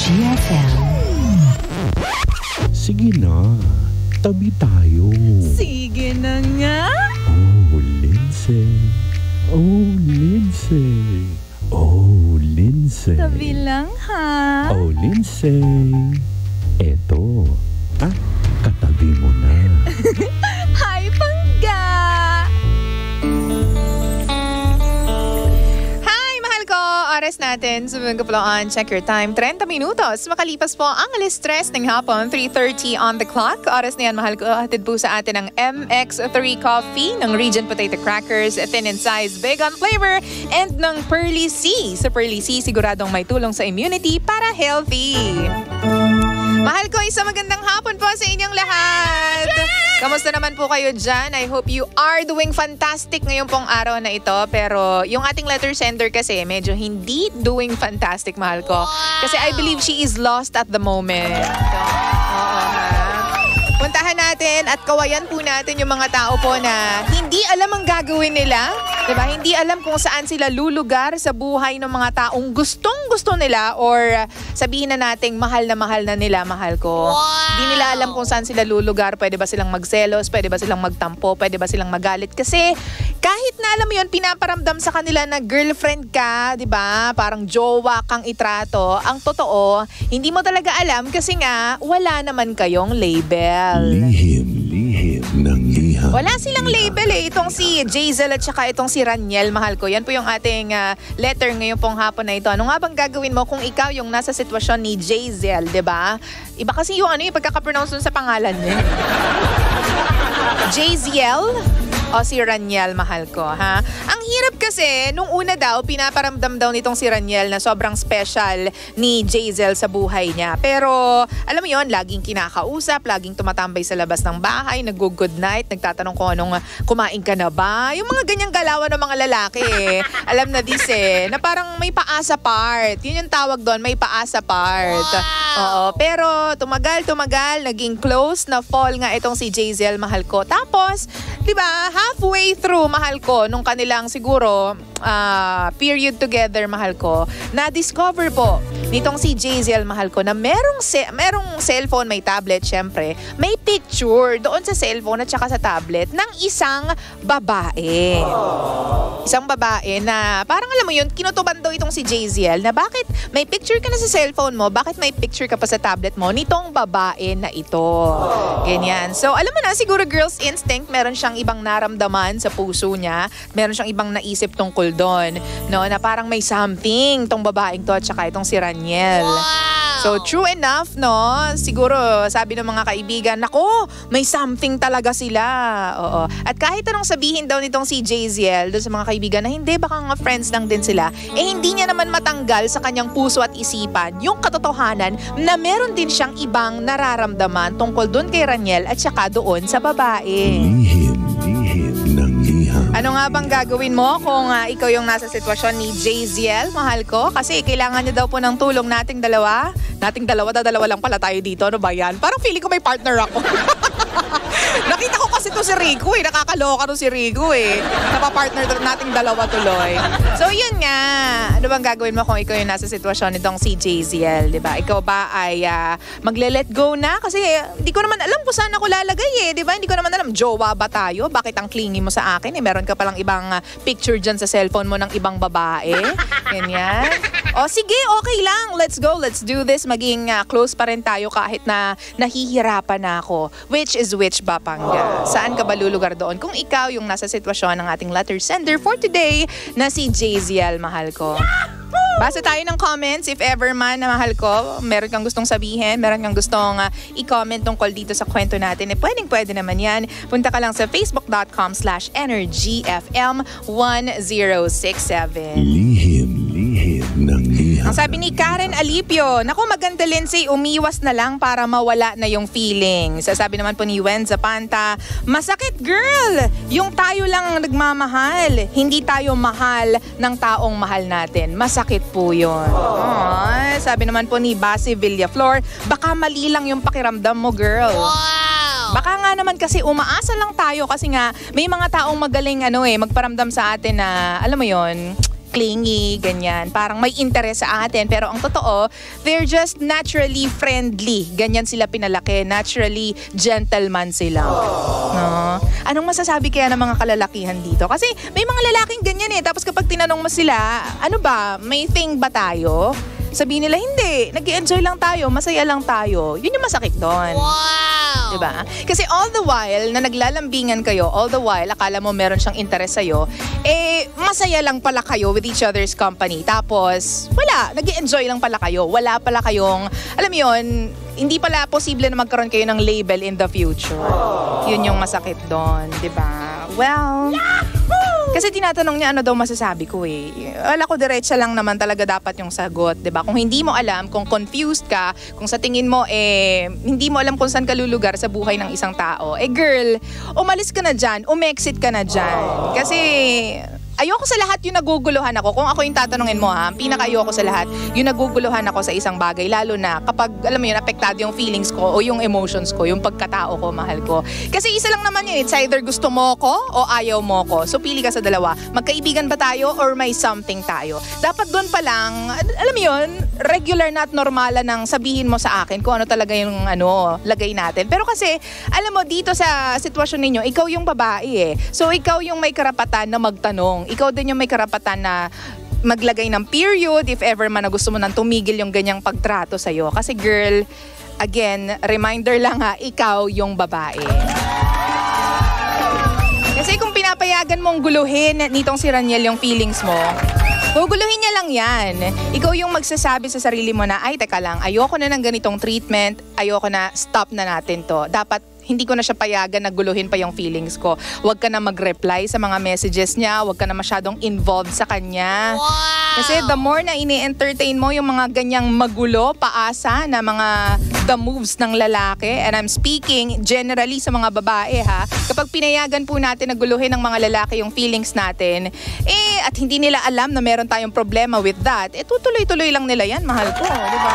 GFM. Sige na, tabi tayo. Sige na nga. Oh, Lindsay. Oh, Lindsay. Oh, Lindsay. Tabi lang, ha? Oh, Lindsay. Eto. Katabi mo na. Hi, Pangga! Hi, mahal ko! Oras natin, sumunod ko po on Check Your Time, 30 minutos. Makalipas po ang alas 3 ng hapon, 3:30 on the clock. Oras na yan, mahal ko, hatid po sa atin ng MX3 Coffee, ng Regent Potato Crackers, thin in size, big on flavor, and ng Pearly C. Sa Pearly C, siguradong may tulong sa immunity para healthy. Mahal ko, isang magandang hapon po sa inyong lahat. Kamusta naman po kayo dyan? I hope you are doing fantastic ngayong pong araw na ito. Pero yung ating letter sender kasi medyo hindi doing fantastic, mahal ko. Kasi I believe she is lost at the moment. Puntahan natin at kawayan po natin yung mga tao po na hindi alam ang gagawin nila. Diba? Hindi alam kung saan sila lulugar sa buhay ng mga taong gustong-gusto nila or sabihin na nating mahal na nila, mahal ko. Hindi nila alam kung saan sila lulugar. Pwede ba silang magselos? Pwede ba silang magtampo? Pwede ba silang magalit? Kasi kahit na alam mo yun, pinaparamdam sa kanila na girlfriend ka, diba? Parang jowa kang itrato. Ang totoo, hindi mo talaga alam kasi nga wala naman kayong label. Lihim ng liham. Wala silang label eh. Itong si Jazel at saka itong si Raniel, mahal ko. Yan po yung ating letter ngayon pong hapon na ito. Ano nga bang gagawin mo kung ikaw yung nasa sitwasyon ni Jazel, diba? Iba kasi yung yung pagkakapronounce dun sa pangalan niya. Jazel o si Raniel, mahal ko, ha? Ang hirap kasi, nung una daw, pinaparamdam daw nitong si Raniel na sobrang special ni Jazel sa buhay niya. Pero, alam mo yon, laging kinakausap, laging tumatambay sa labas ng bahay, nag-good night, nagtatanong kung anong kumain ka na ba? Yung mga ganyang galawan ng mga lalaki, alam na this na parang may paasa part. Yun yung tawag doon, may paasa part. Oo, pero tumagal, naging close na fall nga itong si Jazel, mahal ko. Tapos, di ba, halfway through, mahal ko, nung kanilang siguro period together, mahal ko, na-discover po nitong si Jazel, mahal ko, na merong cellphone, may tablet, syempre, may picture doon sa cellphone at saka sa tablet ng isang babae. Isang babae na parang alam mo yun, kinutuban daw itong si Jazel na bakit may picture ka na sa cellphone mo, bakit may picture ka pa sa tablet mo nitong babae na ito. Ganyan. So, alam mo na, siguro girl's instinct, meron siyang ibang naramdaman sa puso niya, meron siyang ibang naisip tungkol doon, no, na parang may something tong babaeng to at saka itong si Raniel. So, true enough, no? Siguro, sabi ng mga kaibigan, nako, may something talaga sila. Oo. At kahit anong sabihin daw nitong si Jazel doon sa mga kaibigan na hindi, baka nga friends lang din sila, hindi niya naman matanggal sa kanyang puso at isipan yung katotohanan na meron din siyang ibang nararamdaman tungkol doon kay Raniel at saka doon sa babae. Lihim ng liham. Ano nga bang gagawin mo kung ikaw yung nasa sitwasyon ni Jazel, mahal ko? Kasi kailangan niya daw po ng tulong nating dalawa. Dalawa lang pala tayo dito. Ano ba yan? Parang feeling ko may partner ako. Nakita ko kasi to si Rico Nakakaloka to si Rico Napapartner nating dalawa tuloy. So yun nga. Ano bang gagawin mo kung ikaw yung nasa sitwasyon nitong si Jazel, diba? Ikaw ba ay magle-let go na? Kasi hindi ko naman alam kung saan ako lalagay diba? Hindi ko naman alam, jowa ba tayo? Bakit ang clingy mo sa akin? Meron ka palang ibang picture dyan sa cellphone mo ng ibang babae. Ganyan. O sige, okay lang. Let's go. Let's do this. Maging close pa rin tayo kahit na nahihirapan na ako. Which is which ba, Pangga? Saan ka ba lulugar doon? Kung ikaw yung nasa sitwasyon ng ating letter sender for today na si Jazel, mahal ko. Basa tayo ng comments if ever man na mahal ko, meron kang gustong sabihin, meron kang gustong i-comment tungkol dito sa kwento natin. Pwede naman yan. Punta ka lang sa facebook.com/energyfm1067. Lihim ng liham. Ang sabi ni Karen Alipio, naku maganda Lindsay, umiwas na lang para mawala na yung feeling. Sasabi naman po ni Wen Zapanta, masakit girl, yung tayo lang nagmamahal, hindi tayo mahal ng taong mahal natin. Masakit po yun. Sabi naman po ni Basi Villaflor, baka mali lang yung pakiramdam mo girl. Baka nga naman kasi umaasa lang tayo kasi nga may mga taong magaling magparamdam sa atin na alam mo yon, clingy, ganyan. Parang may interest sa atin. Pero ang totoo, they're just naturally friendly. Ganyan sila pinalaki. Naturally gentleman sila. No? Anong masasabi kaya ng mga kalalakihan dito? Kasi may mga lalaking ganyan eh. Tapos kapag tinanong mo sila, ano ba, may thing ba tayo? Sabihin nila, hindi. Nag-i-enjoy lang tayo, masaya lang tayo. Yun yung masakit doon. Wow! Diba? Kasi all the while na naglalambingan kayo, all the while akala mo meron siyang interest sa'yo, masaya lang pala kayo with each other's company. Tapos, wala. Nag-i-enjoy lang pala kayo. Wala pala kayong, alam mo yun, hindi pala posible na magkaroon kayo ng label in the future. Yun yung masakit doon. Diba? Well... Kasi tinatanong niya ano daw masasabi ko eh. Wala ko, diretsa lang naman talaga dapat yung sagot, 'di ba? Kung hindi mo alam, kung confused ka, kung sa tingin mo hindi mo alam kung saan ka lulugar sa buhay ng isang tao, girl, umalis ka na diyan, umexit ka na diyan. Kasi ayoko sa lahat yung naguguluhan ako. Kung ako yung tatanungin mo ha, pinaka-ayoko sa lahat yung naguguluhan ako sa isang bagay. Lalo na kapag, alam mo yun, apektado yung feelings ko o yung emotions ko, yung pagkatao ko, mahal ko. Kasi isa lang naman yun. It's either gusto mo ko o ayaw mo ko. So pili ka sa dalawa. Magkaibigan ba tayo or may something tayo? Dapat doon pa lang, alam mo yun, regular na at normala nang sabihin mo sa akin kung ano talaga yung lagay natin. Pero kasi, alam mo, dito sa sitwasyon ninyo, ikaw yung babae eh. So ikaw yung may karapatan na magtanong. Ikaw din yung may karapatan na maglagay ng period if ever man na gusto mo nang tumigil yung ganyang pagtrato sa'yo. Kasi girl, again, reminder lang ha, ikaw yung babae. Kasi kung pinapayagan mong guluhin nitong si Raniel yung feelings mo, guguluhin niya lang yan. Ikaw yung magsasabi sa sarili mo na, ay teka lang, ayoko na ng ganitong treatment, ayoko na, stop na natin to. Dapat hindi ko na siya payagan na guluhin pa yung feelings ko. Huwag ka na mag-reply sa mga messages niya. Huwag ka na masyadong involved sa kanya. Wow! Kasi the more na ini-entertain mo yung mga ganyang magulo, paasa na mga the moves ng lalaki, and I'm speaking generally sa mga babae ha, kapag pinayagan po natin na guluhin ng mga lalaki yung feelings natin, at hindi nila alam na meron tayong problema with that, tutuloy-tuloy lang nila yan, mahal ko, di ba?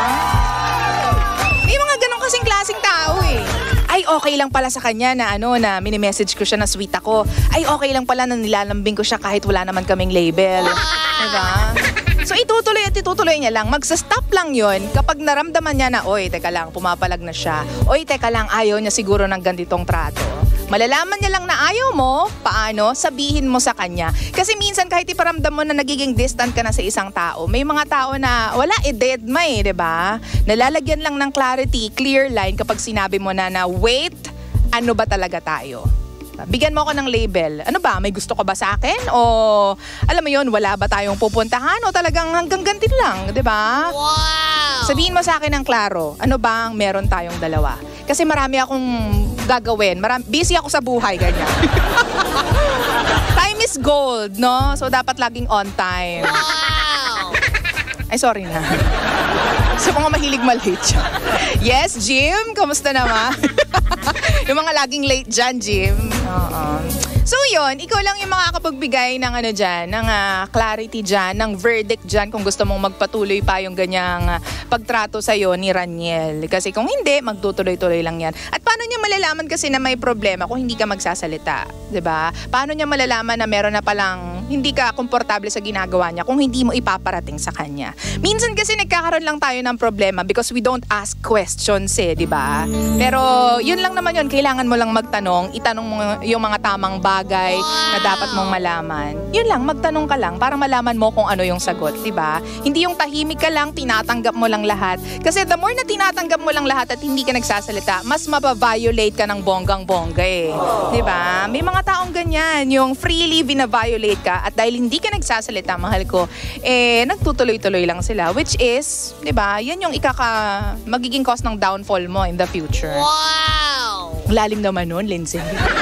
May mga ganong kasing klaseng tao eh. Ay, okay lang pala sa kanya na na mini-message ko siya na sweet ako. Ay, okay lang pala na nilalambing ko siya kahit wala naman kaming label. Diba? So, itutuloy at itutuloy niya lang. Magsa-stop lang yon kapag naramdaman niya na, oy, teka lang, pumapalag na siya. Oy, teka lang, ayaw niya siguro ng ganitong trato. Malalaman niya lang na ayaw mo, paano, sabihin mo sa kanya. Kasi minsan kahit iparamdam mo na nagiging distant ka na sa isang tao, may mga tao na wala, dead ma diba? Nalalagyan lang ng clarity, clear line kapag sinabi mo na wait, ano ba talaga tayo? Bigyan mo ako ng label. Ano ba? May gusto ka ba sa akin? O alam mo yon, wala ba tayong pupuntahan? O talagang hanggang ganti lang, di ba? Wow! Sabihin mo sa akin ng klaro, ano bang meron tayong dalawa? Kasi marami akong gagawin. Busy ako sa buhay, ganyan. Time is gold, no? So dapat laging on time. Wow! Ay, sorry na. So mga mahilig ma-late siya. Yes, Jim? Kamusta naman? Yung mga laging late dyan, Jim. So yun, ikaw lang yung makakapagbigay ng dyan, ng clarity dyan, ng verdict dyan kung gusto mong magpatuloy pa yung ganyang pagtrato sa'yo ni Raniel. Kasi kung hindi, magtutuloy-tuloy lang yan. At paano niya malalaman kasi na may problema kung hindi ka magsasalita? 'Di ba? Paano niya malalaman na meron na palang hindi ka komportable sa ginagawa niya kung hindi mo ipaparating sa kanya? Minsan kasi nagkakaroon lang tayo ng problema because we don't ask questions di ba? Pero yun lang naman yun, kailangan mo lang magtanong, itanong mo yung mga tamang bagay na dapat mong malaman. Yun lang, magtanong ka lang para malaman mo kung ano yung sagot, di ba? Hindi yung tahimik ka lang, tinatanggap mo lang lahat. Kasi the more na tinatanggap mo lang lahat at hindi ka nagsasalita, mas mababiolate ka ng bonggang-bongga di ba? May mga taong ganyan, yung freely bina-violate ka at dahil hindi ka nagsasalita, mahal ko, nagtutuloy-tuloy lang sila, which is, di ba, yan yung magiging cause ng downfall mo in the future. Wow! Lalim naman nun, Lindsay.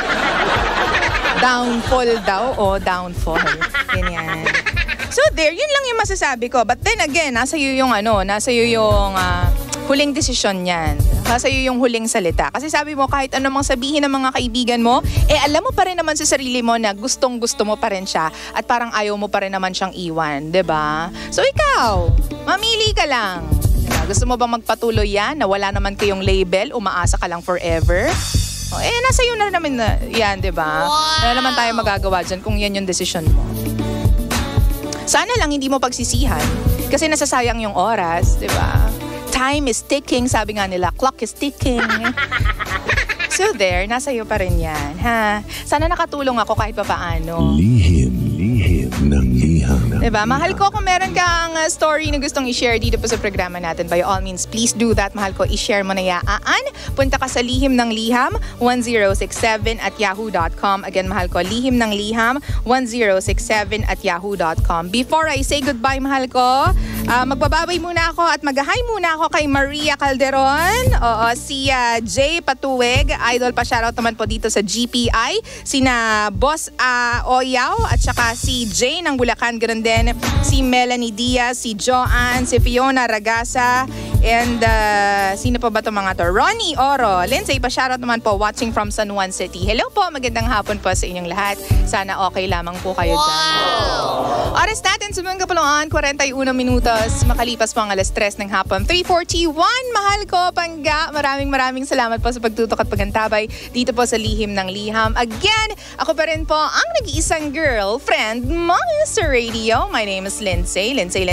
Downfall daw o downfall. Ganyan. So there, yun lang yung masasabi ko. But then again, nasa iyo yung huling desisyon niyan. Nasa iyo yung huling salita. Kasi sabi mo, kahit ano mang sabihin ng mga kaibigan mo, alam mo pa rin naman sa sarili mo na gustong-gusto mo pa rin siya at parang ayaw mo pa rin naman siyang iwan, 'di ba? So ikaw, mamili ka lang. Gusto mo bang magpatuloy yan na wala naman kayong label, umaasa ka lang forever? Nasa iyo na naman yan, di ba? Wow! Wala naman tayo magagawa dyan kung yan yung desisyon mo. Sana lang hindi mo pagsisihan kasi nasasayang yung oras, di ba? Time is ticking, sabi nga nila, clock is ticking. So there, nasa iyo pa rin yan, ha? Sana nakatulong ako kahit papaano. Lihim ng liham. Diba? Mahal ko, kung meron kang story na gustong i-share dito po sa programa natin, by all means, please do that. Mahal ko, i-share mo na yaan. Punta ka sa Lihim ng Liham 1067@yahoo.com. Again, mahal ko, Lihim ng Liham 1067@yahoo.com. Before I say goodbye, mahal ko, magbababay muna ako at mag-hi muna ako kay Maria Calderon. Oo, si Jay Patuweg, idol pa, shoutout naman po dito sa GPI. Sina Boss Oyaw at saka si Jay ng Bulacan, ganun din. Si Melanie Diaz, si Joanne, si Fiona Ragasa, and sino pa ba itong mga to? Ronnie Oro. Lindsay, pa shoutout naman po, watching from San Juan City. Hello po, magandang hapon po sa inyong lahat. Sana okay lamang po kayo dyan. Oras natin, sumang kapuluan, 41 minutos. Makalipas po ang alas 3 ng hapon. 3:41, mahal ko, Pangga. Maraming salamat po sa pagtutok at pagantabay dito po sa Lihim ng Liham. Again, ako pa rin po ang nag-iisang girlfriend mo sa radio. My name is Lindsay. Lindsay.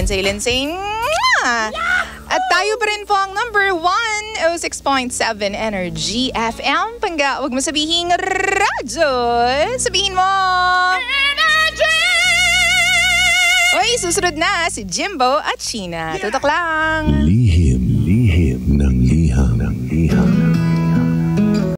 At tayo pa rin po ang number 106.7 Energy FM. Pangga, wag mo sabihin radyo. Sabihin mo Energy! Uy, susunod na si Jimbo at Sheena. Tutok lang. Lihim